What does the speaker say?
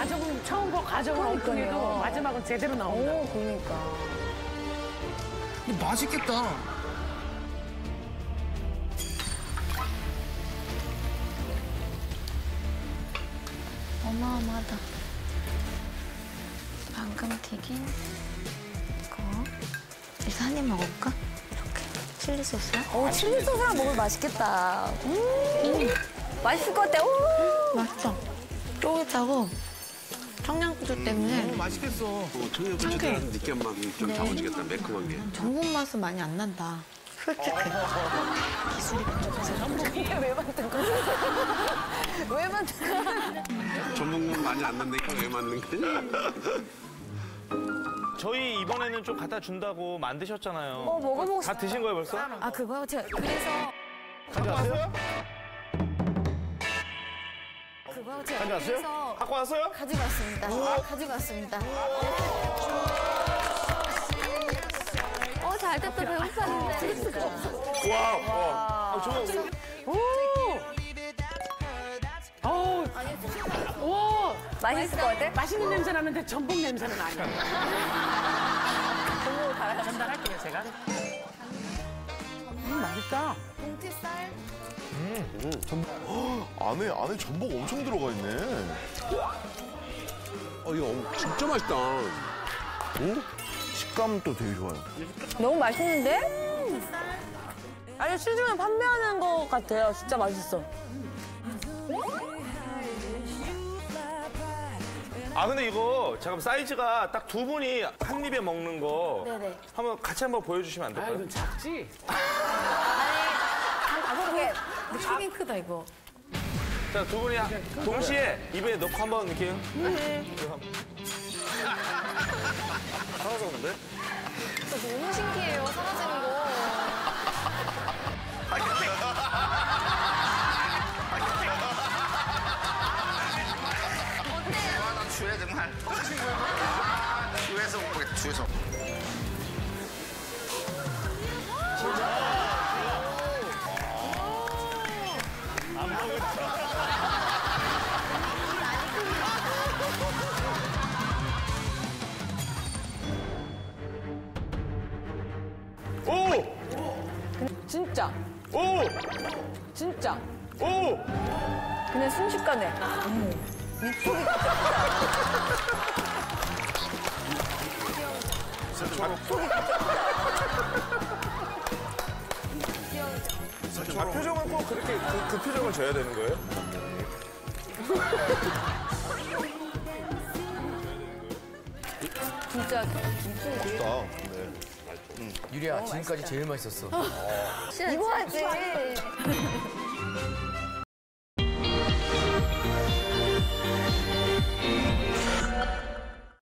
과정은 처음 거 과정은 엉뚱해도 마지막은 제대로 나온다. 오, 그러니까. 이거 맛있겠다. 어마어마하다. 방금 튀긴 이거. 일단 한 입 먹을까? 이렇게. 칠리 소스야? 오, 칠리 소스랑 먹으면 맛있겠다. 맛있을 것 같아. 오! 맛있어. 쫄깃하고 청양고추 때문에 맛있겠어. 청양고추에 느끼함만 좀 잡아주겠다, 매콤한 게. 전국 맛은 많이 안 난다. 솔직히. 이게 왜 만든 거야? 왜 만든 거야? 전복은 많이 안 난다니까 왜 맞는 거야? 저희 이번에는 좀 갖다 준다고 만드셨잖아요. 먹어보고 다 드신 거예요 벌써? 아, 그거요? 제가 그래서. 가져왔어요? 그거요? 제가 가져왔어요? 그래서 갖고 왔어요? 가지고 왔습니다. 가지고 왔습니다. 잘 됐다, 배고팠는데. 와. 오! 어우, 오! 맛있을 것 같아? 맛있는 냄새 나는데 전복 냄새는 아니야. 전달할게요, 제가. 맛있다. 동티살? 안에 전복 엄청 들어가 있네. 이거 진짜 맛있다. 식감도 되게 좋아요. 너무 맛있는데? 아니, 시중에 판매하는 것 같아요. 진짜 맛있어. 아 근데 이거 잠깐 사이즈가 딱 두 분이 한 입에 먹는 거 네네. 한번 같이 한번 보여주시면 안 아, 될까요? 이건 작지? 한 5개. 되게 크다, 이거. 자, 두 분이 동시에 입에 넣고 한번 이렇게. 사라졌는데? 너무 신기해요, 사라지는 거. 나 주에 정말. 주에서 못 보겠다, 주에서. 오! 진짜. 오! 진짜. 오! 그냥 순식간에. 입속이 표정은 꼭 그렇게 그 표정을 줘야 되는 거예요? 진짜. 맛있다. 유리야, 지금까지 제일 맛있었어. 이거 하지.